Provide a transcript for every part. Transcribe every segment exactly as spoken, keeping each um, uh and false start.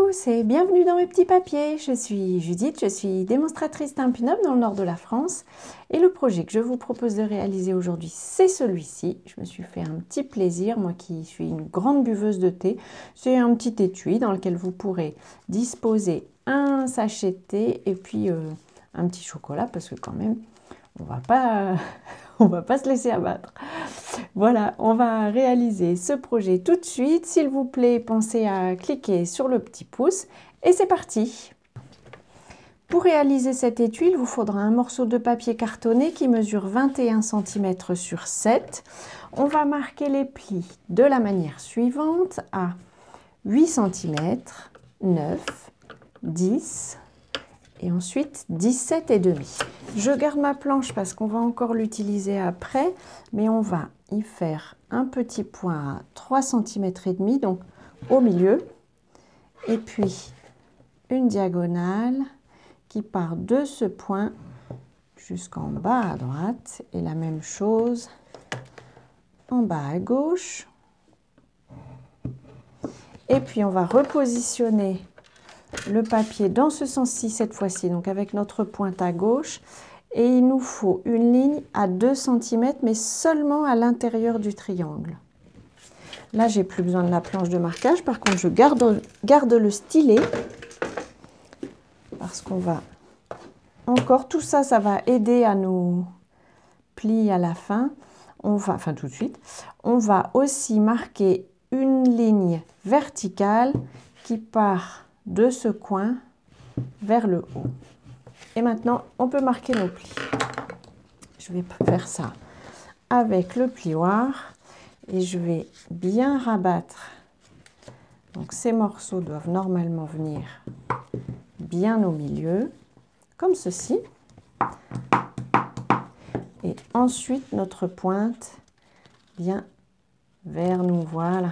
tous et bienvenue dans mes petits papiers. Je suis Judith, je suis démonstratrice d'un pin-up dans le nord de la France et le projet que je vous propose de réaliser aujourd'hui, c'est celui-ci. Je me suis fait un petit plaisir, moi qui suis une grande buveuse de thé. C'est un petit étui dans lequel vous pourrez disposer un sachet de thé et puis euh, un petit chocolat parce que quand même, on va pas... On va pas se laisser abattre. Voilà, on va réaliser ce projet tout de suite. S'il vous plaît, pensez à cliquer sur le petit pouce et c'est parti. Pour réaliser cet étui, il vous faudra un morceau de papier cartonné qui mesure vingt et un centimètres sur sept. On va marquer les plis de la manière suivante à huit centimètres, neuf, dix et ensuite dix-sept et demi. Je garde ma planche parce qu'on va encore l'utiliser après, mais on va y faire un petit point à trois centimètres et demi, donc au milieu, et puis une diagonale qui part de ce point jusqu'en bas à droite, et la même chose en bas à gauche. Et puis on va repositionner le papier dans ce sens-ci cette fois-ci, donc avec notre pointe à gauche, et il nous faut une ligne à deux centimètres, mais seulement à l'intérieur du triangle. Là, j'ai plus besoin de la planche de marquage, par contre, je garde, garde le stylet, parce qu'on va encore, tout ça, ça va aider à nous plier à la fin. On va, enfin tout de suite, on va aussi marquer une ligne verticale qui part de ce coin vers le haut. Et maintenant, on peut marquer nos plis. Je vais faire ça avec le plioir et je vais bien rabattre. Donc ces morceaux doivent normalement venir bien au milieu, comme ceci. Et ensuite, notre pointe vient vers nous, voilà.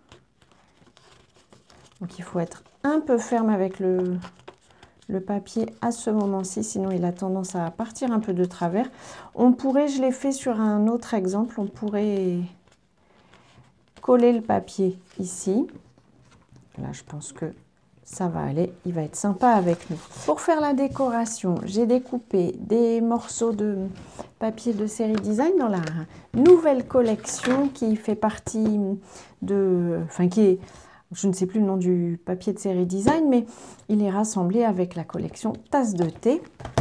Donc il faut être un peu ferme avec le, le papier à ce moment-ci, sinon il a tendance à partir un peu de travers. On pourrait, je l'ai fait sur un autre exemple, on pourrait coller le papier ici. Là, je pense que ça va aller, il va être sympa avec nous. Pour faire la décoration, j'ai découpé des morceaux de papier de série design dans la nouvelle collection qui fait partie de... Enfin, qui est... Je ne sais plus le nom du papier de série design, mais il est rassemblé avec la collection tasse de thé.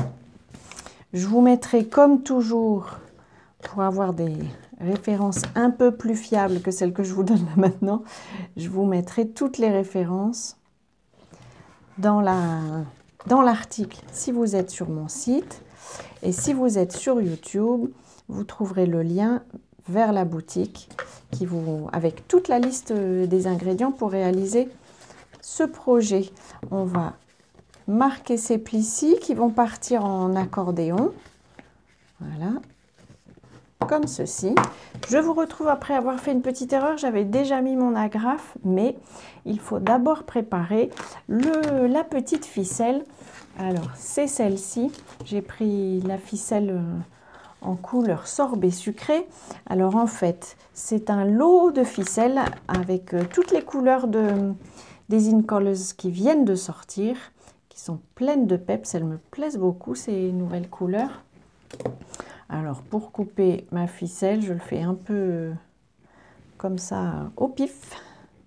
Je vous mettrai comme toujours, pour avoir des références un peu plus fiables que celles que je vous donne là maintenant, je vous mettrai toutes les références dans la, dans l'article si vous êtes sur mon site. Et si vous êtes sur YouTube, vous trouverez le lien vers la boutique qui vous, avec toute la liste des ingrédients pour réaliser ce projet. On va marquer ces plis-ci qui vont partir en accordéon. Voilà, comme ceci. Je vous retrouve après avoir fait une petite erreur. J'avais déjà mis mon agrafe, mais il faut d'abord préparer le, la petite ficelle. Alors, c'est celle-ci. J'ai pris la ficelle en couleur sorbet sucré. Alors en fait, c'est un lot de ficelles avec euh, toutes les couleurs de, des In Colors qui viennent de sortir, qui sont pleines de peps. Elles me plaisent beaucoup, ces nouvelles couleurs. Alors pour couper ma ficelle, je le fais un peu comme ça au pif.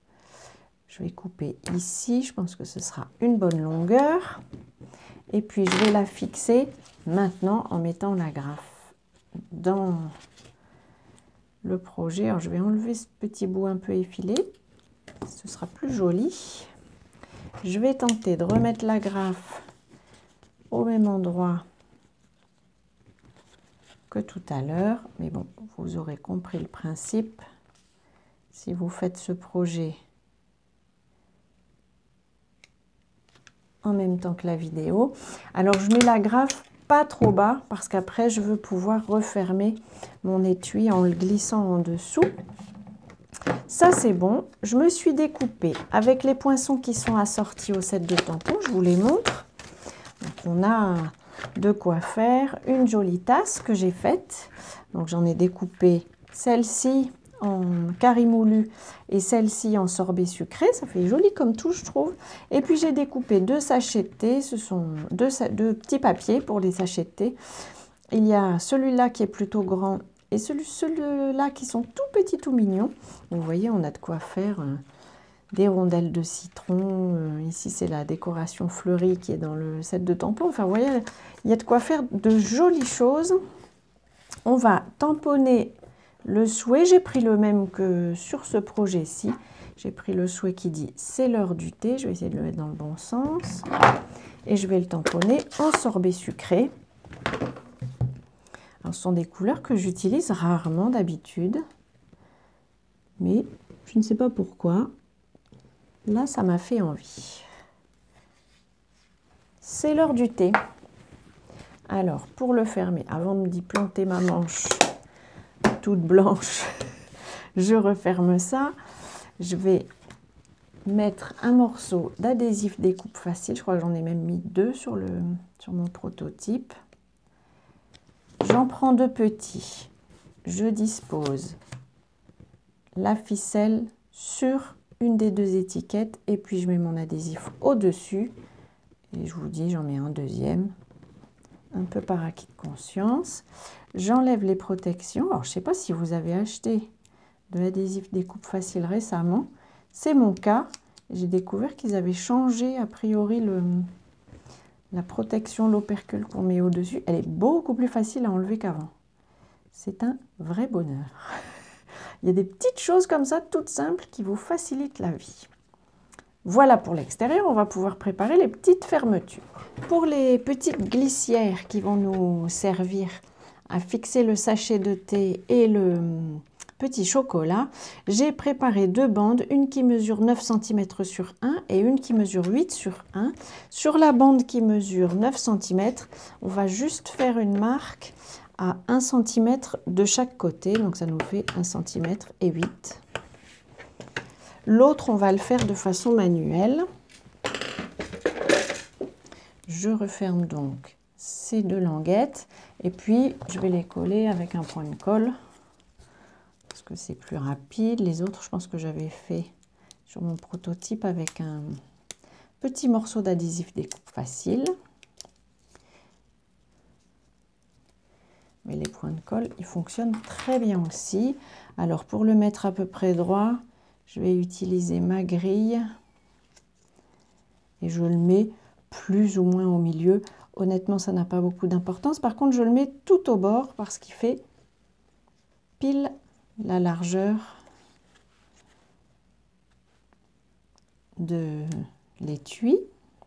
Je vais couper ici, je pense que ce sera une bonne longueur. Et puis je vais la fixer maintenant en mettant l'agrafe dans le projet. Alors je vais enlever ce petit bout un peu effilé, ce sera plus joli. Je vais tenter de remettre l'agrafe au même endroit que tout à l'heure, mais bon, vous aurez compris le principe si vous faites ce projet en même temps que la vidéo. Alors je mets l'agrafe pas trop bas parce qu'après je veux pouvoir refermer mon étui en le glissant en dessous. Ça c'est bon. Je me suis découpée avec les poinçons qui sont assortis au set de tampons. Je vous les montre. Donc on a de quoi faire une jolie tasse que j'ai faite. Donc j'en ai découpé celle-ci en carré moulu et celle-ci en sorbet sucré. Ça fait joli comme tout, je trouve. Et puis j'ai découpé deux sachets de thé. Ce sont deux, deux petits papiers pour les sachets de thé. Il y a celui-là qui est plutôt grand et celui-là celui qui sont tout petits, tout mignons. Vous voyez, on a de quoi faire euh, des rondelles de citron. Euh, ici, c'est la décoration fleurie qui est dans le set de tampons. Enfin, vous voyez, il y a de quoi faire de jolies choses. On va tamponner le souhait. J'ai pris le même que sur ce projet-ci. J'ai pris le souhait qui dit « c'est l'heure du thé ». Je vais essayer de le mettre dans le bon sens. Et je vais le tamponner en sorbet sucré. Alors, ce sont des couleurs que j'utilise rarement d'habitude. Mais je ne sais pas pourquoi. Là, ça m'a fait envie. C'est l'heure du thé. Alors, pour le fermer, avant d'y planter ma manche toute blanche, je referme ça. Je vais mettre un morceau d'adhésif découpe facile. Je crois que j'en ai même mis deux sur, le, sur mon prototype. J'en prends deux petits. Je dispose la ficelle sur une des deux étiquettes et puis je mets mon adhésif au-dessus. Et je vous dis, j'en mets un deuxième. Un peu par acquis de conscience. J'enlève les protections. Alors, je ne sais pas si vous avez acheté de l'adhésif découpe facile récemment. C'est mon cas. J'ai découvert qu'ils avaient changé a priori le, la protection, l'opercule qu'on met au-dessus. Elle est beaucoup plus facile à enlever qu'avant. C'est un vrai bonheur. Il y a des petites choses comme ça, toutes simples, qui vous facilitent la vie. Voilà pour l'extérieur, on va pouvoir préparer les petites fermetures. Pour les petites glissières qui vont nous servir à fixer le sachet de thé et le petit chocolat, j'ai préparé deux bandes, une qui mesure neuf centimètres sur un et une qui mesure huit sur un. Sur la bande qui mesure neuf centimètres, on va juste faire une marque à un centimètre de chaque côté, donc ça nous fait un centimètre et huit. L'autre, on va le faire de façon manuelle. Je referme donc ces deux languettes et puis je vais les coller avec un point de colle parce que c'est plus rapide. Les autres, je pense que j'avais fait sur mon prototype avec un petit morceau d'adhésif découpe facile. Mais les points de colle, ils fonctionnent très bien aussi. Alors, pour le mettre à peu près droit, je vais utiliser ma grille et je le mets plus ou moins au milieu. Honnêtement, ça n'a pas beaucoup d'importance. Par contre, je le mets tout au bord parce qu'il fait pile la largeur de l'étui.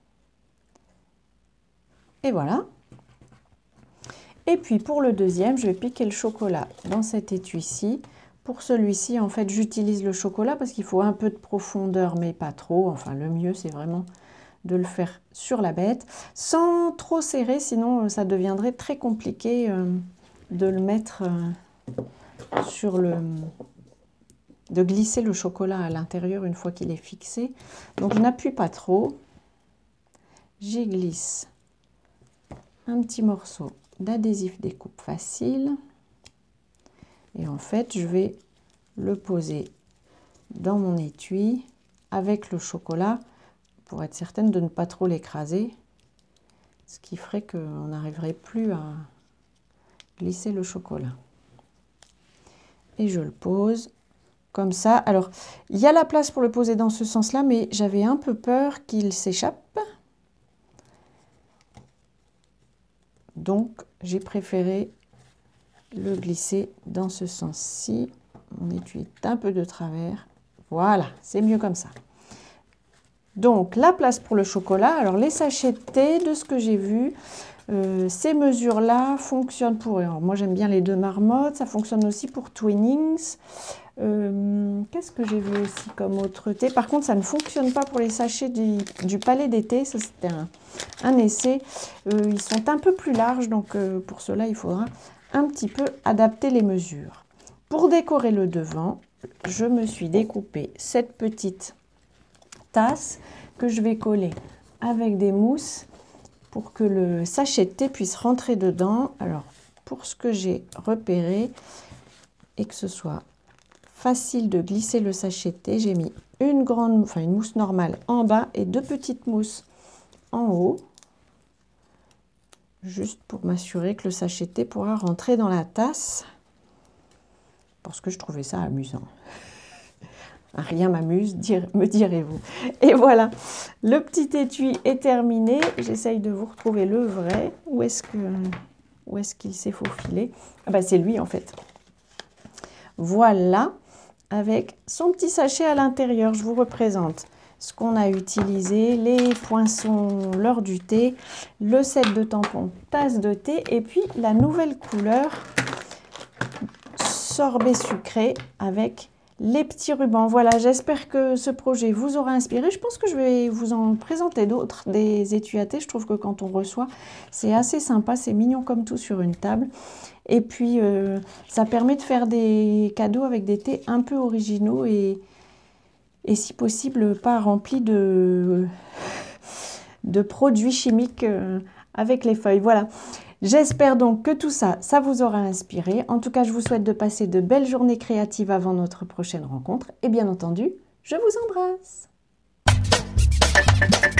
Et voilà. Et puis pour le deuxième, je vais piquer le chocolat dans cet étui-ci. Pour celui-ci, en fait, j'utilise le chocolat parce qu'il faut un peu de profondeur, mais pas trop. Enfin, le mieux, c'est vraiment de le faire sur la bête, sans trop serrer, sinon ça deviendrait très compliqué euh, de le mettre euh, sur le... de glisser le chocolat à l'intérieur une fois qu'il est fixé. Donc, je n'appuie pas trop. J'y glisse un petit morceau d'adhésif découpe facile. Et en fait, je vais le poser dans mon étui avec le chocolat pour être certaine de ne pas trop l'écraser, ce qui ferait qu'on n'arriverait plus à glisser le chocolat. Et je le pose comme ça. Alors, il y a la place pour le poser dans ce sens-là, mais j'avais un peu peur qu'il s'échappe. Donc, j'ai préféré le glisser dans ce sens-ci. Mon étui est un peu de travers. Voilà, c'est mieux comme ça. Donc, la place pour le chocolat. Alors, les sachets de thé, de ce que j'ai vu, euh, ces mesures-là fonctionnent pour... Alors, moi, j'aime bien les deux marmottes. Ça fonctionne aussi pour Twinings. Euh, Qu'est-ce que j'ai vu aussi comme autre thé? Par contre, ça ne fonctionne pas pour les sachets du, du Palais des Thés. Ça, c'était un, un essai. Euh, ils sont un peu plus larges. Donc, euh, pour cela, il faudra un petit peu adapter les mesures. Pour décorer le devant, je me suis découpé cette petite tasse que je vais coller avec des mousses pour que le sachet de thé puisse rentrer dedans. Alors, pour ce que j'ai repéré et que ce soit facile de glisser le sachet de thé. J'ai mis une grande, enfin une mousse normale en bas et deux petites mousses en haut. Juste pour m'assurer que le sachet de thé pourra rentrer dans la tasse. Parce que je trouvais ça amusant. Rien m'amuse, dire, me direz-vous. Et voilà, le petit étui est terminé. J'essaye de vous retrouver le vrai. Où est-ce que, où est-ce qu'il s'est faufilé? Ah bah c'est lui en fait. Voilà, avec son petit sachet à l'intérieur. Je vous représente ce qu'on a utilisé, les poinçons, l'heure du thé, le set de tampons, tasse de thé, et puis la nouvelle couleur sorbet sucré avec les petits rubans. Voilà, j'espère que ce projet vous aura inspiré. Je pense que je vais vous en présenter d'autres, des étuis à thé. Je trouve que quand on reçoit, c'est assez sympa, c'est mignon comme tout sur une table. Et puis, euh, ça permet de faire des cadeaux avec des thés un peu originaux et, et si possible, pas remplis de, de produits chimiques euh, avec les feuilles. Voilà. J'espère donc que tout ça, ça vous aura inspiré. En tout cas, je vous souhaite de passer de belles journées créatives avant notre prochaine rencontre. Et bien entendu, je vous embrasse.